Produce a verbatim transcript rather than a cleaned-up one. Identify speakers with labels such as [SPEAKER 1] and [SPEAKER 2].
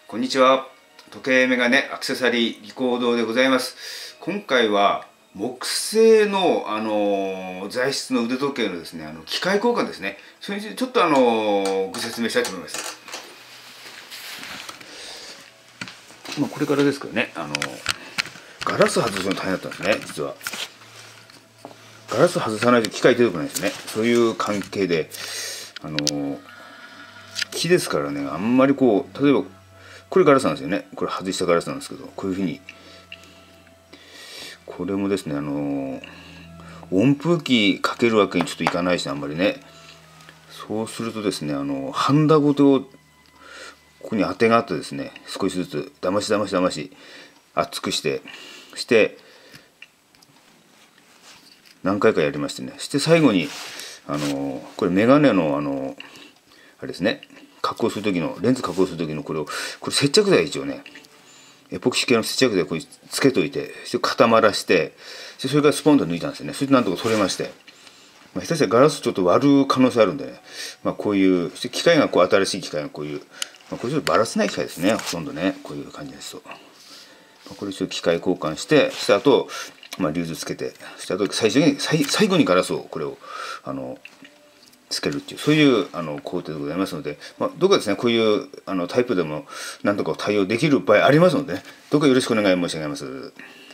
[SPEAKER 1] こんにちは。時計メガネアクセサリーリコードでございます。今回は木製のあの材質の腕時計のですね、あの機械交換ですね。それについてちょっとあのご説明したいと思います。まあこれからですけどね、あのガラス外すの大変だったんですね、実は。ガラス外さないと機械出てこないですね。そういう関係で、あの木ですからね、あんまりこう例えばこれガラスなんですよね。これ外したガラスなんですけど、こういうふうにこれもですね、あの温風機かけるわけにちょっといかないし、あんまりね。そうするとですね、あのハンダごとここに当てがあってですね、少しずつだましだましだまし厚くしてして何回かやりましてね、して最後にあのこれメガネのあのあれですね、加工する時のレンズ加工する時のこれをこれ接着剤一応ね、エポキシ系の接着剤をこうつけといて、それ固まらしてそれからスポンと抜いたんですよね。それでなんとか取れまして、まあ、下手したらガラスちょっと割る可能性あるんでね、まあ、こういう機械がこう新しい機械がこういう、まあ、これちょっとバラせない機械ですね、ほとんどね、こういう感じですと。まあ、これちょっと機械交換してした後、まあ、リューズつけてした後最初に最最後にガラスをこれをあのつけるっていう、そういうあの工程でございますので、まあ、どうかですね、こういうあのタイプでもなんとか対応できる場合ありますので、ね、どうかよろしくお願い申し上げます。